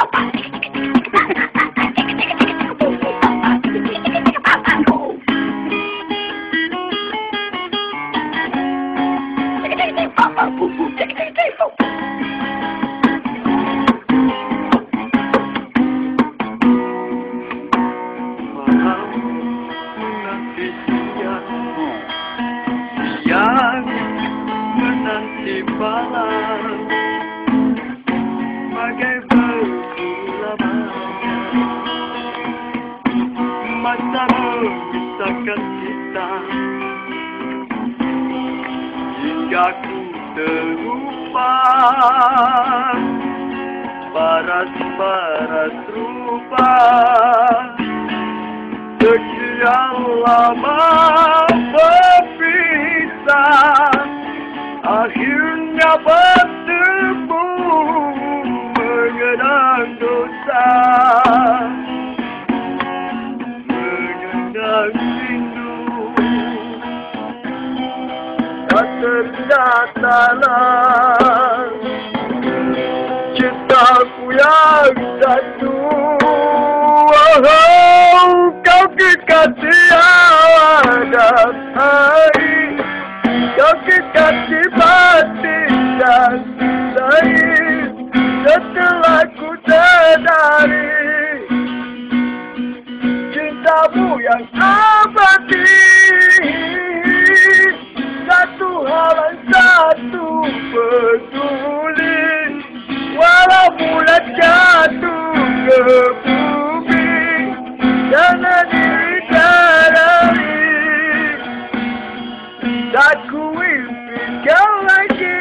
Yang menanti malam bagai berlamanya masa memisahkan kita hingga ku terlupa paras-paras rupa sekian lama akhirnya bertemu mengenang dosa, mengenang rindu, dan ternyatalah cintaku yang satu. Oh, kau kekasih ada hari, kau kekasih batin dan lain. Setelah ku sadari cintamu yang abadi, satu hal satu peduli, walau bulan jatuh ke bumi jangan dicari. Tak ku impikan lagi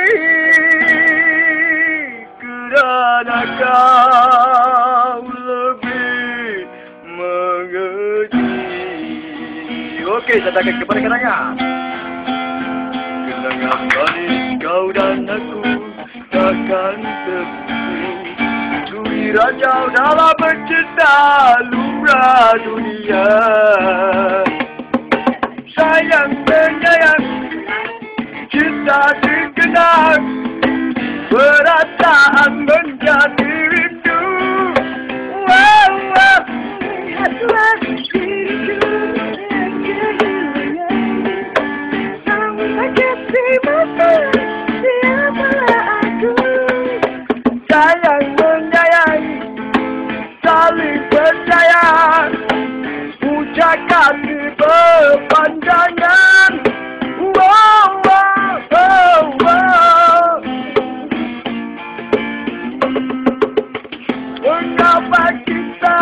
kerana kau lebih mengerti. Okey, saya takkan kepada kenangan. Kenangan manis kau dan aku takkan terputus. Duri rajau dalam bercinta lumrah dunia. Sayang menyayang, cinta dikenang, perasaan menjadi rindu. Wow, wow, lihatlah diriku yang kehilangan. Sama kasih mata, siapalah aku. Sayang menyayang, saling percaya, puja kasih berpanjangan. Wow, wow, wow, wow. Mengapa kita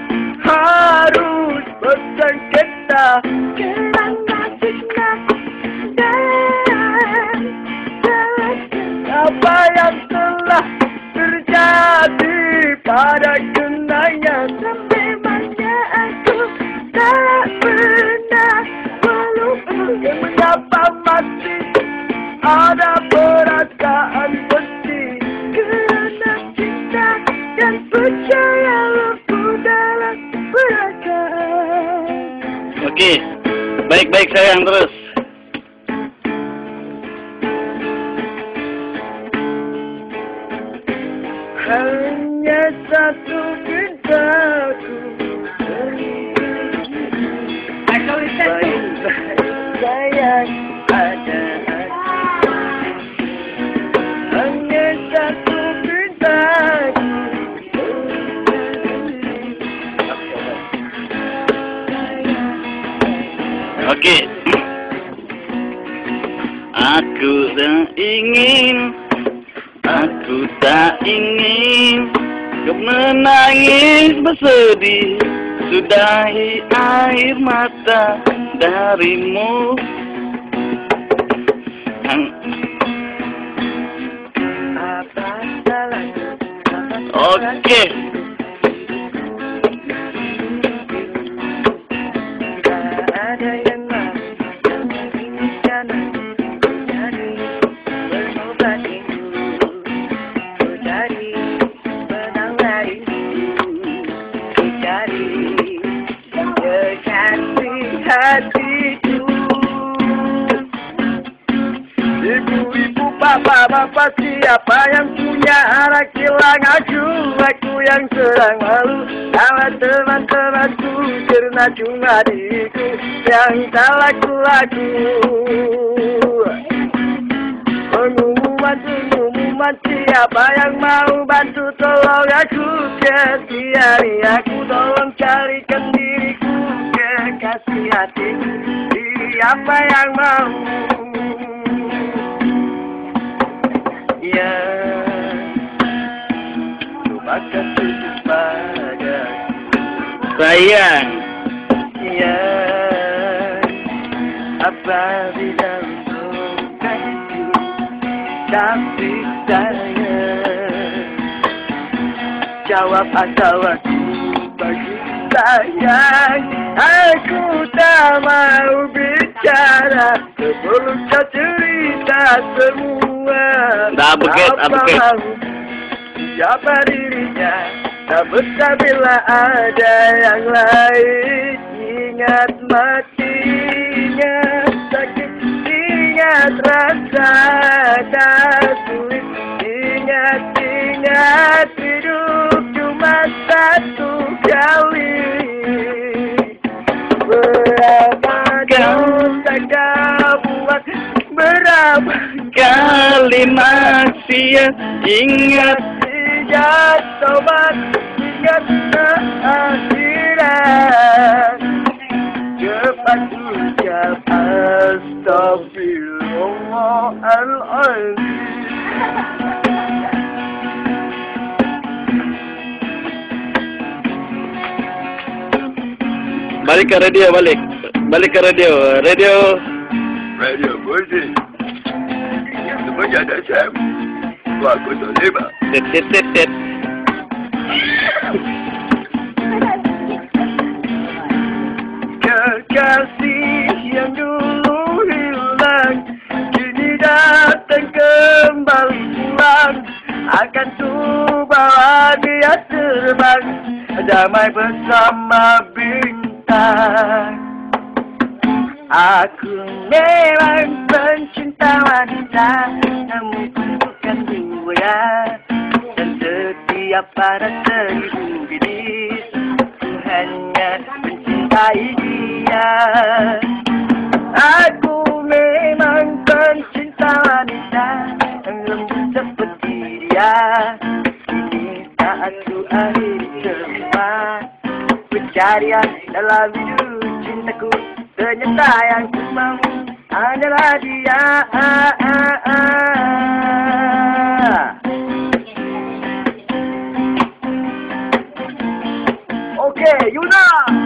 harus bersengketa kerana cinta dan apa yang telah terjadi pada kenangan. Memangnya aku tak pernah melupakan. Mengapa masih ada perasaan benci kerana cinta dan percaya lepuh dalam perasaan. Okey, baik-baik sayang terus. Hanya satu pintaku sayang ada hanya satu pintaku. Okey. Aku tak ingin kau menangis bersedih, sudahi air mata darimu. Okey. Hatiku, ibu-ibu, bapak-bapak, siapa yang punya anak sayang aku yang serang malu. Sama teman-temanku karena cuma diriku yang tak laku-laku. Pengumuman siapa yang mau bantu, tolong aku kesiani aku, tolong carikan diriku kekasih hatiku. Siapa yang mau? Ya, coba kasih padaku sayang. ya, apa bidang kasih, tapi sayang jawab asal aku bagi sayang. Aku tak mau bicara sebelum kau cerita semua. Dah bukit. Siapa dirinya, tak betah bila ada yang lain. Ingat matinya sakit, ingat rasa tak sulit. Ingat hidup cuma satu kali. Berapa dosa kau buat, berapa Kali masih ingat. ingat sobat, ingat akhirat. Cepat ucap astagfirullahaladzim. Balik ke radio, balik ke radio. Radio musik. Semuanya ada Sam. Aku tak lima. Tet. Kekasih yang dulu hilang kini datang kembali pulang. Akan ku bawa dia terbang damai bersama bintang. Aku memang pencinta wanita, namun bukan dua. Dan setiap pada 1000 bidis, ku hanya mencintai dia. Aku memang pencinta wanita, lembut seperti dia. Ini saat ku akhiri semua pencarian dalam hidup cintaku. Ternyata yang ku mau adalah dia. Oke, Yuna.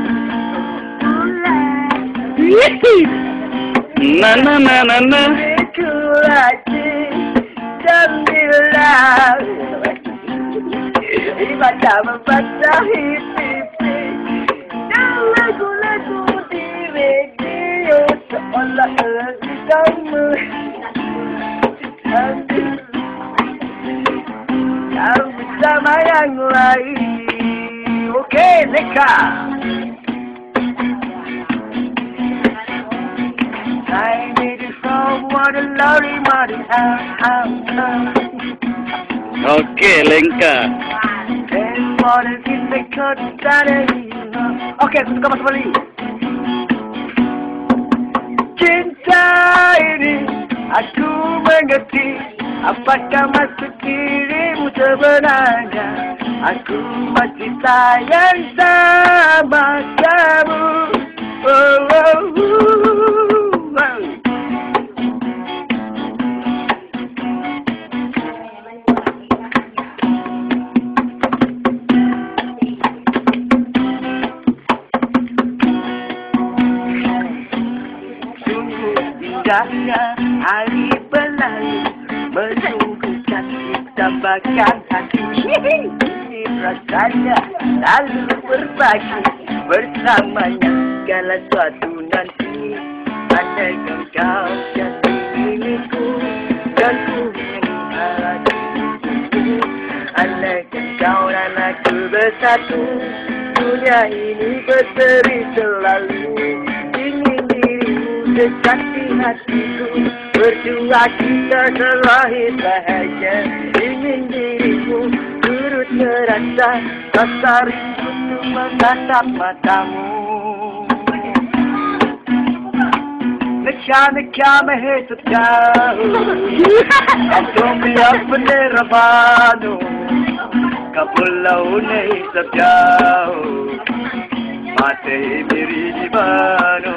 Na. Ku lagi dan bilang baca membacahi pipi dan lagu-lagu di radio seolah kamu bersama yang lain. Oke, Neka. I need you so what a lonely morning. Oke, Lengka. Oke, suka Mas Bali. Cinta ini aku mengerti. Apakah maksud dirimu sebenarnya? Aku masih sayang sama kamu. Indahnya hari berlalu menunggukan kita bakal hati. Rasanya lalu berbagi bersamanya segala suatu nanti. Andaikan kau jadi milikku dan ku menghadapimu. Andaikan kau dan aku bersatu, dunia ini berseri selalu. Ingin dirimu dekat di hatiku, berdua kita selalu bahagia. Ingin dirimu terasa rasa rindu untuk menatap matamu. Neka mehe jauh, aku biar penerabanu, kapulau nei jauh, mate diri di banu.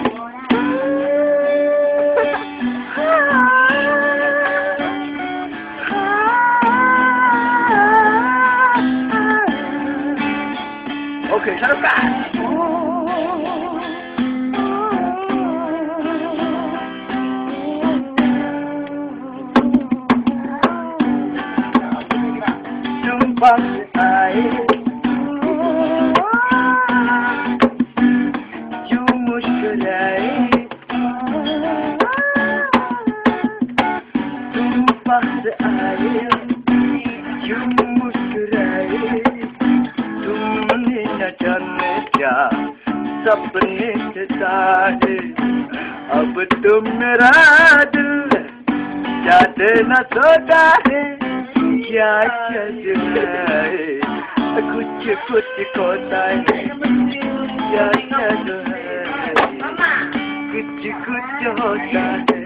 Okay, sarap. Tumpah air, jumus kerai, tumpah air, jumus kerai, tumne janne sapne sahe, अब तुम मेरा दिल जाते न सोता है, क्या क्या जुलाए कुछ कुछ खोता है, क्या क्या जो है कुछ कुछ होता है.